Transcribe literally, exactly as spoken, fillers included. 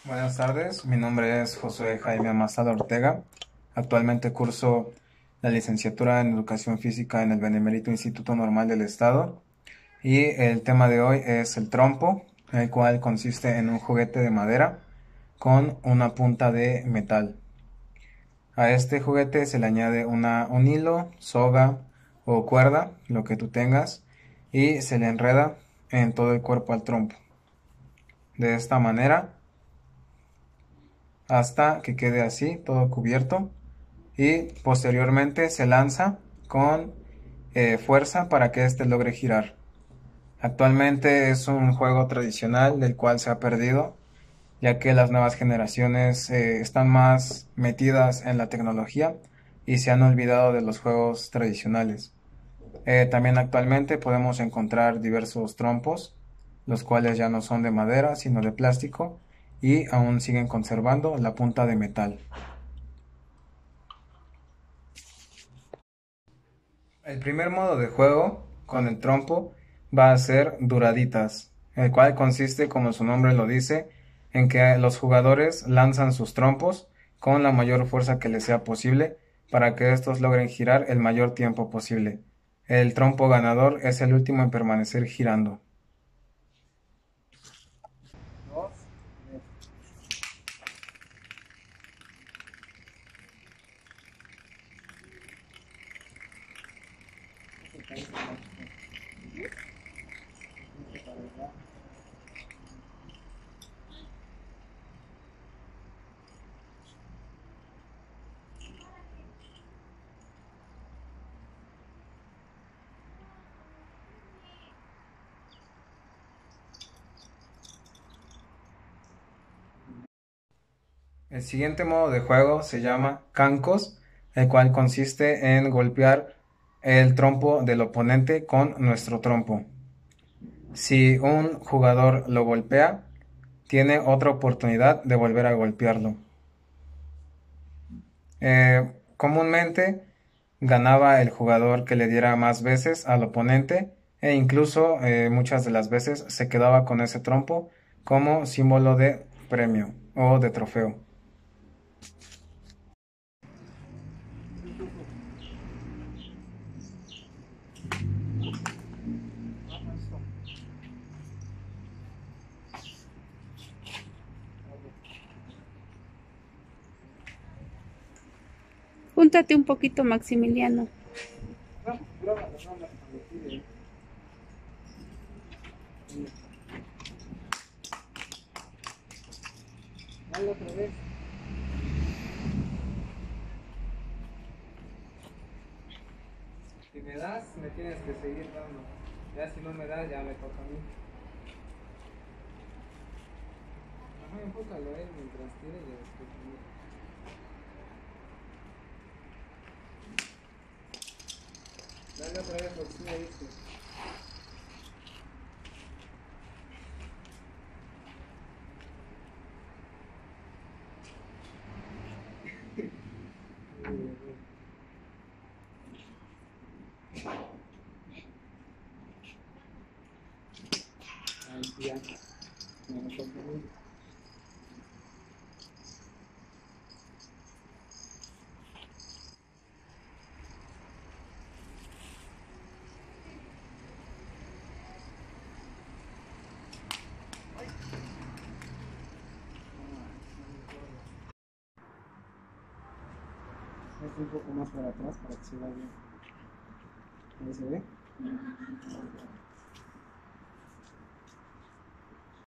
Buenas tardes, mi nombre es José Jaime Amazada Ortega. Actualmente curso la licenciatura en Educación Física en el Benemérito Instituto Normal del Estado y el tema de hoy es el trompo, el cual consiste en un juguete de madera con una punta de metal. A este juguete se le añade una, un hilo, soga o cuerda, lo que tú tengas, y se le enreda en todo el cuerpo al trompo. De esta manera hasta que quede así, todo cubierto, y posteriormente se lanza con eh, fuerza para que éste logre girar. Actualmente es un juego tradicional del cual se ha perdido, ya que las nuevas generaciones eh, están más metidas en la tecnología y se han olvidado de los juegos tradicionales. Eh, también actualmente podemos encontrar diversos trompos, los cuales ya no son de madera, sino de plástico, y aún siguen conservando la punta de metal. El primer modo de juego con el trompo va a ser duraditas, el cual consiste, como su nombre lo dice, en que los jugadores lanzan sus trompos con la mayor fuerza que les sea posible para que estos logren girar el mayor tiempo posible. El trompo ganador es el último en permanecer girando. El siguiente modo de juego se llama Cancos, el cual consiste en golpear el trompo del oponente con nuestro trompo. Si un jugador lo golpea, tiene otra oportunidad de volver a golpearlo. Eh, comúnmente ganaba el jugador que le diera más veces al oponente e incluso eh, muchas de las veces se quedaba con ese trompo como símbolo de premio o de trofeo. Júntate un poquito, Maximiliano. Dale otra vez. Si me das, me tienes que seguir dando. Ya si no me das, ya me toca a mí. Ajá, enfócalo a él mientras tire y después conmigo. Dale otra vez lo que tú me diste. Ahí sí ya. Ya me toca a mí. Hazte un poco más para atrás para que se vea bien. ¿Ahí se ve?